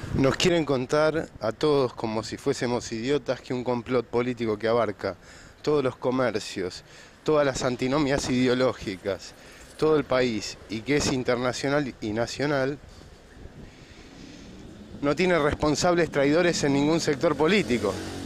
Nos quieren contar a todos como si fuésemos idiotas que un complot político que abarca todos los comercios, todas las antinomias ideológicas, todo el país y que es internacional y nacional, no tiene responsables traidores en ningún sector político.